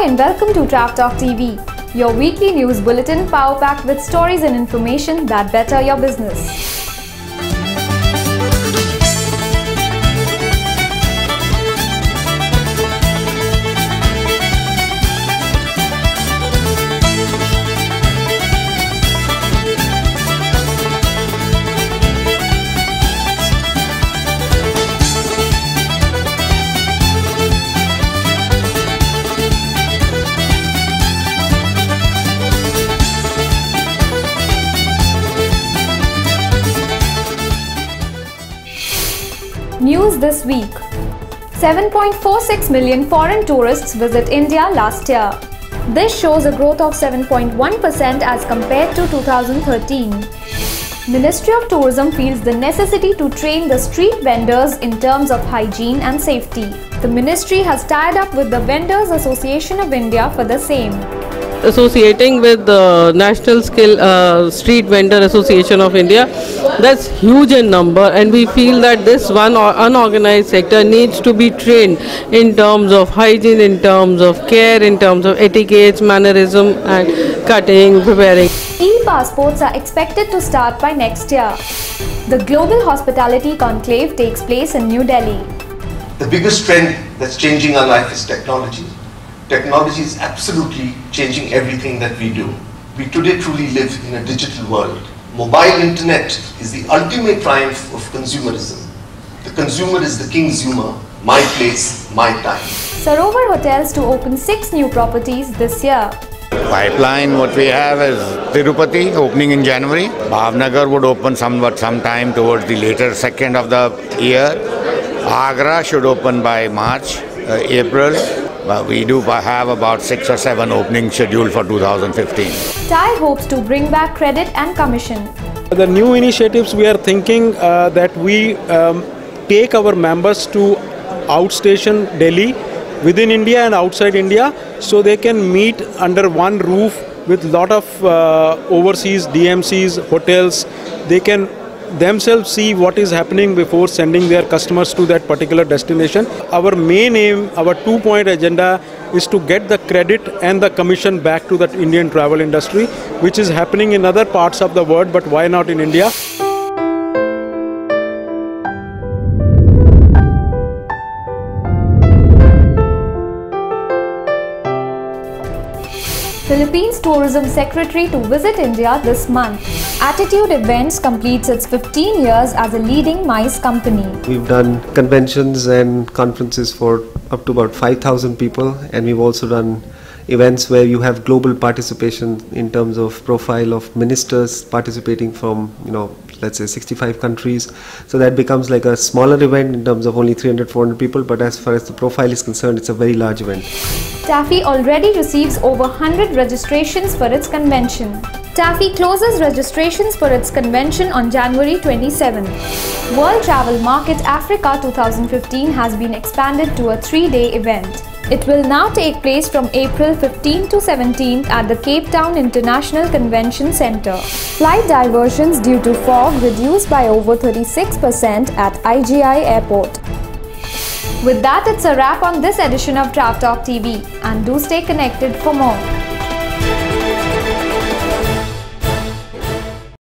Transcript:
Hi and welcome to Trap Talk TV, your weekly news bulletin power-packed with stories and information that better your business. News this week. 7.46 million foreign tourists visit India last year. This shows a growth of 7.1% as compared to 2013. Ministry of Tourism feels the necessity to train the street vendors in terms of hygiene and safety. The ministry has tied up with the Vendors Association of India for the same. Associating with the National Street Vendor Association of India, that's huge in number, and we feel that this one unorganized sector needs to be trained in terms of hygiene, in terms of care, in terms of etiquette, mannerism and cutting, preparing. E-passports are expected to start by next year. The Global Hospitality Conclave takes place in New Delhi. The biggest trend that's changing our life is technology. Technology is absolutely changing everything that we do. We today truly live in a digital world. Mobile internet is the ultimate triumph of consumerism. The consumer is the king's humor, my place, my time. Sarovar Hotels to open 6 new properties this year. Pipeline, what we have is Tirupati opening in January. Bhavnagar would open sometime towards the later second of the year. Agra should open by March, April. We do have about 6 or 7 openings scheduled for 2015. TIE hopes to bring back credit and commission. The new initiatives, we are thinking that we take our members to outstation Delhi, within India and outside India, so they can meet under one roof with lot of overseas DMCs, hotels. They can themselves see what is happening before sending their customers to that particular destination. Our main aim, our 2-point agenda is to get the credit and the commission back to the Indian travel industry, which is happening in other parts of the world, but why not in India? Philippines Tourism Secretary to visit India this month. Attitude Events completes its 15 years as a leading MICE company. We've done conventions and conferences for up to about 5,000 people, and we've also done events where you have global participation in terms of profile of ministers participating from, let's say 65 countries. So that becomes like a smaller event in terms of only 300-400 people, but as far as the profile is concerned, it's a very large event. TAFE already receives over 100 registrations for its convention. TAFE closes registrations for its convention on January 27. World Travel Market Africa 2015 has been expanded to a 3-day event. It will now take place from April 15 to 17 at the Cape Town International Convention Centre. Flight diversions due to fog reduced by over 36% at IGI Airport. With that, it's a wrap on this edition of Trap Talk TV, and do stay connected for more.